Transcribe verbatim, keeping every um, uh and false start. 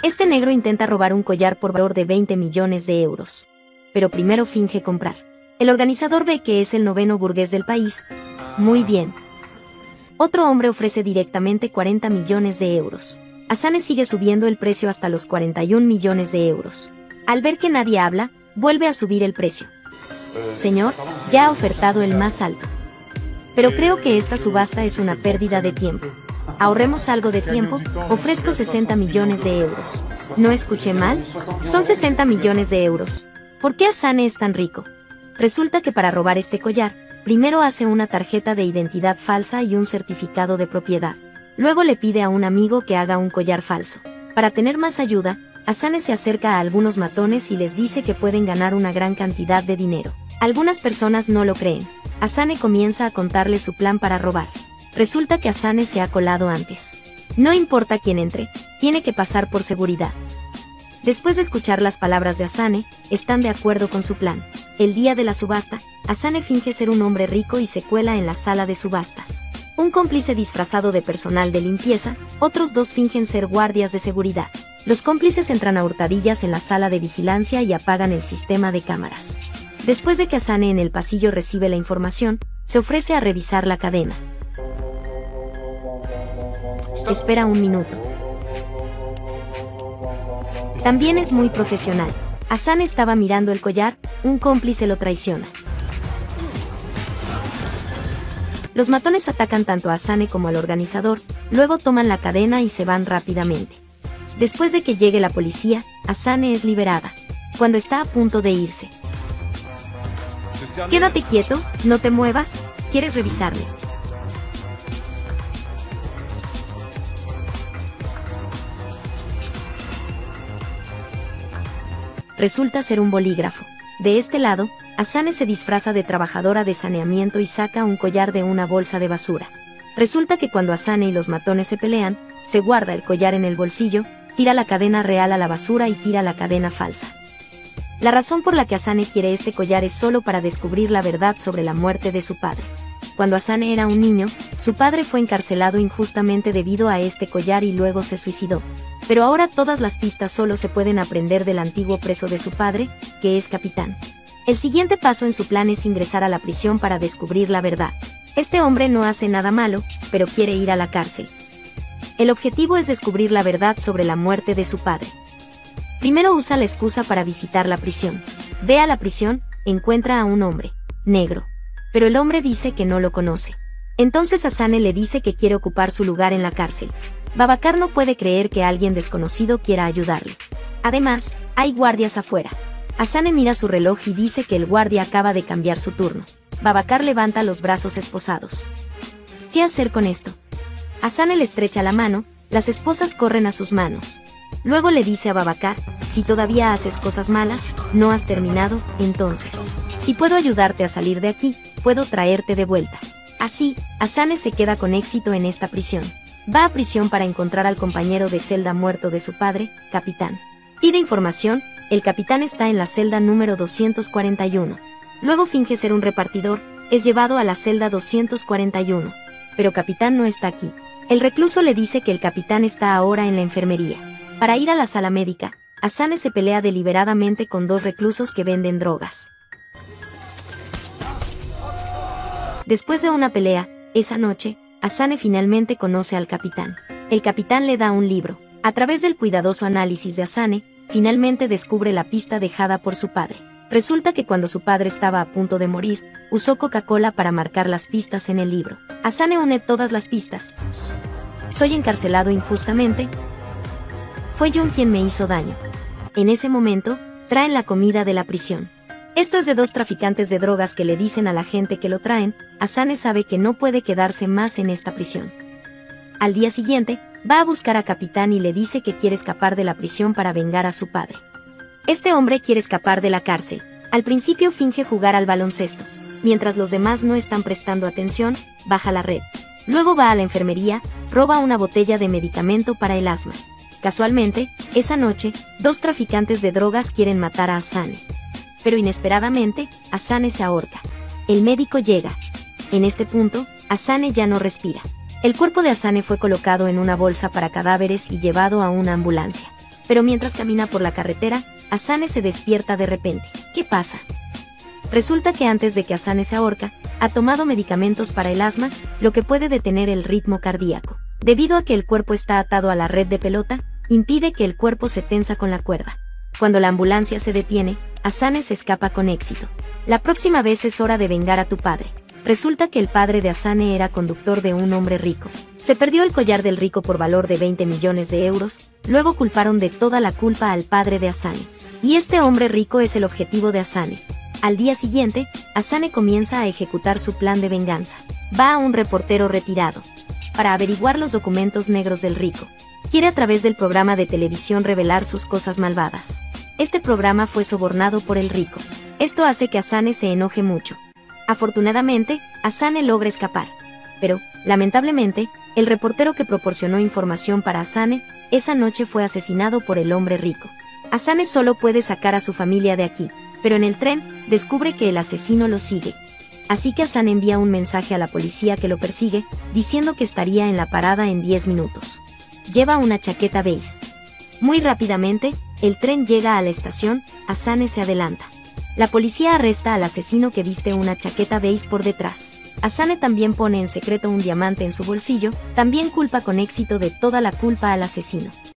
Este negro intenta robar un collar por valor de veinte millones de euros. Pero primero finge comprar. El organizador ve que es el noveno burgués del país. Muy bien. Otro hombre ofrece directamente cuarenta millones de euros. Hasane sigue subiendo el precio hasta los cuarenta y un millones de euros. Al ver que nadie habla, vuelve a subir el precio. Señor, ya ha ofertado el más alto. Pero creo que esta subasta es una pérdida de tiempo. Ahorremos algo de tiempo, ofrezco sesenta millones de euros. ¿No escuché mal? Son sesenta millones de euros. ¿Por qué Hasane es tan rico? Resulta que para robar este collar, primero hace una tarjeta de identidad falsa y un certificado de propiedad. Luego le pide a un amigo que haga un collar falso. Para tener más ayuda, Hasane se acerca a algunos matones y les dice que pueden ganar una gran cantidad de dinero. Algunas personas no lo creen. Hasane comienza a contarle su plan para robar. Resulta que Hasane se ha colado antes. No importa quién entre, tiene que pasar por seguridad. Después de escuchar las palabras de Hasane, están de acuerdo con su plan. El día de la subasta, Hasane finge ser un hombre rico y se cuela en la sala de subastas. Un cómplice disfrazado de personal de limpieza, otros dos fingen ser guardias de seguridad. Los cómplices entran a hurtadillas en la sala de vigilancia y apagan el sistema de cámaras. Después de que Hasane en el pasillo recibe la información, se ofrece a revisar la cadena. Espera un minuto. También es muy profesional. Hasane estaba mirando el collar, un cómplice lo traiciona. Los matones atacan tanto a Hasane como al organizador, luego toman la cadena y se van rápidamente. Después de que llegue la policía, Hasane es liberada. Cuando está a punto de irse. Quédate quieto, no te muevas, ¿quieres revisarme? Resulta ser un bolígrafo. De este lado, Hasane se disfraza de trabajadora de saneamiento y saca un collar de una bolsa de basura. Resulta que cuando Hasane y los matones se pelean, se guarda el collar en el bolsillo, tira la cadena real a la basura y tira la cadena falsa. La razón por la que Hasane quiere este collar es solo para descubrir la verdad sobre la muerte de su padre. Cuando Hasane era un niño, su padre fue encarcelado injustamente debido a este collar y luego se suicidó. Pero ahora todas las pistas solo se pueden aprender del antiguo preso de su padre, que es capitán. El siguiente paso en su plan es ingresar a la prisión para descubrir la verdad. Este hombre no hace nada malo, pero quiere ir a la cárcel. El objetivo es descubrir la verdad sobre la muerte de su padre. Primero usa la excusa para visitar la prisión. Ve a la prisión, encuentra a un hombre, negro. Pero el hombre dice que no lo conoce. Entonces Hasane le dice que quiere ocupar su lugar en la cárcel. Babacar no puede creer que alguien desconocido quiera ayudarle. Además, hay guardias afuera. Hasane mira su reloj y dice que el guardia acaba de cambiar su turno. Babacar levanta los brazos esposados. ¿Qué hacer con esto? Hasane le estrecha la mano, las esposas corren a sus manos. Luego le dice a Babacar, si todavía haces cosas malas, no has terminado, entonces, si puedo ayudarte a salir de aquí, puedo traerte de vuelta. Así, Hasane se queda con éxito en esta prisión. Va a prisión para encontrar al compañero de celda muerto de su padre, capitán. Pide información, el capitán está en la celda número doscientos cuarenta y uno. Luego finge ser un repartidor, es llevado a la celda doscientos cuarenta y uno. Pero capitán no está aquí. El recluso le dice que el capitán está ahora en la enfermería. Para ir a la sala médica, Hasane se pelea deliberadamente con dos reclusos que venden drogas. Después de una pelea, esa noche, Hasane finalmente conoce al capitán. El capitán le da un libro. A través del cuidadoso análisis de Hasane, finalmente descubre la pista dejada por su padre. Resulta que cuando su padre estaba a punto de morir, usó Coca-Cola para marcar las pistas en el libro. Hasane une todas las pistas. Soy encarcelado injustamente. Fue Jun quien me hizo daño. En ese momento, traen la comida de la prisión. Esto es de dos traficantes de drogas que le dicen a la gente que lo traen. Hasane sabe que no puede quedarse más en esta prisión. Al día siguiente, va a buscar a Capitán y le dice que quiere escapar de la prisión para vengar a su padre. Este hombre quiere escapar de la cárcel. Al principio finge jugar al baloncesto. Mientras los demás no están prestando atención, baja la red. Luego va a la enfermería, roba una botella de medicamento para el asma. Casualmente, esa noche, dos traficantes de drogas quieren matar a Hasane. Pero inesperadamente, Hasane se ahorca. El médico llega. En este punto, Hasane ya no respira. El cuerpo de Hasane fue colocado en una bolsa para cadáveres y llevado a una ambulancia. pero mientras camina por la carretera, Asane se despierta de repente. ¿Qué pasa? Resulta que antes de que Asane se ahorca, ha tomado medicamentos para el asma, lo que puede detener el ritmo cardíaco. Debido a que el cuerpo está atado a la red de pelota, impide que el cuerpo se tensa con la cuerda. Cuando la ambulancia se detiene, Asane se escapa con éxito. La próxima vez es hora de vengar a tu padre. Resulta que el padre de Asane era conductor de un hombre rico. Se perdió el collar del rico por valor de veinte millones de euros, luego culparon de toda la culpa al padre de Asane. Y este hombre rico es el objetivo de Asane. Al día siguiente, Asane comienza a ejecutar su plan de venganza. Va a un reportero retirado para averiguar los documentos negros del rico. Quiere a través del programa de televisión revelar sus cosas malvadas. Este programa fue sobornado por el rico. Esto hace que Asane se enoje mucho. Afortunadamente, Asane logra escapar. Pero, lamentablemente, el reportero que proporcionó información para Asane, esa noche fue asesinado por el hombre rico. Asane solo puede sacar a su familia de aquí, pero en el tren, descubre que el asesino lo sigue. Así que Asane envía un mensaje a la policía que lo persigue, diciendo que estaría en la parada en diez minutos. Lleva una chaqueta beige. Muy rápidamente, el tren llega a la estación, Asane se adelanta. La policía arresta al asesino que viste una chaqueta beige por detrás. Asane también pone en secreto un diamante en su bolsillo, también culpa con éxito de toda la culpa al asesino.